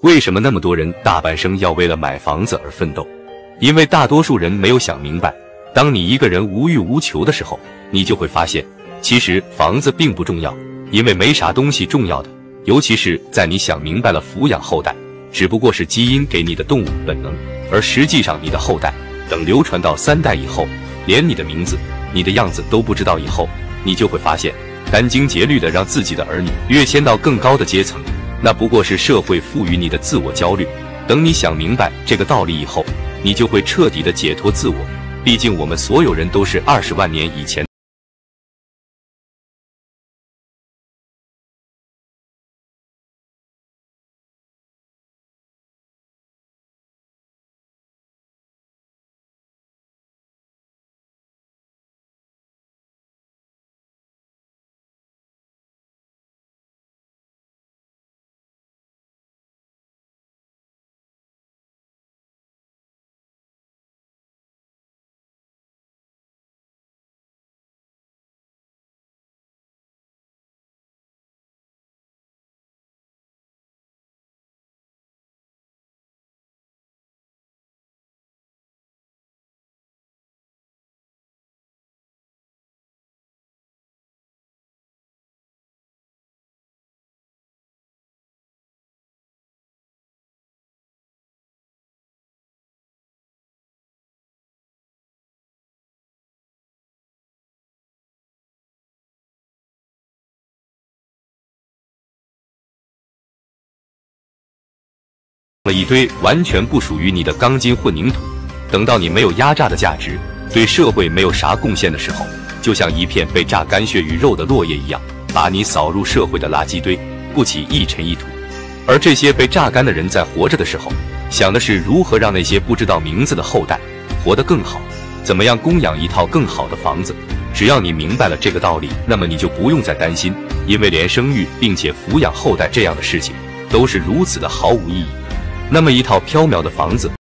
为什么那么多人大半生要为了买房子而奋斗？因为大多数人没有想明白，当你一个人无欲无求的时候，你就会发现，其实房子并不重要，因为没啥东西重要的。尤其是在你想明白了抚养后代只不过是基因给你的动物本能，而实际上你的后代等流传到3代以后，连你的名字、你的样子都不知道以后，你就会发现，殚精竭虑的让自己的儿女跃迁到更高的阶层，那不过是社会赋予你的自我焦虑。等你想明白这个道理以后，你就会彻底的解脱自我。毕竟我们所有人都是20万年以前了一堆完全不属于你的钢筋混凝土，等到你没有压榨的价值，对社会没有啥贡献的时候，就像一片被榨干血与肉的落叶一样，把你扫入社会的垃圾堆，不起一尘一土。而这些被榨干的人在活着的时候，想的是如何让那些不知道名字的后代活得更好，怎么样供养一套更好的房子。只要你明白了这个道理，那么你就不用再担心，因为连生育并且抚养后代这样的事情都是如此的毫无意义。那么一套缥缈的房子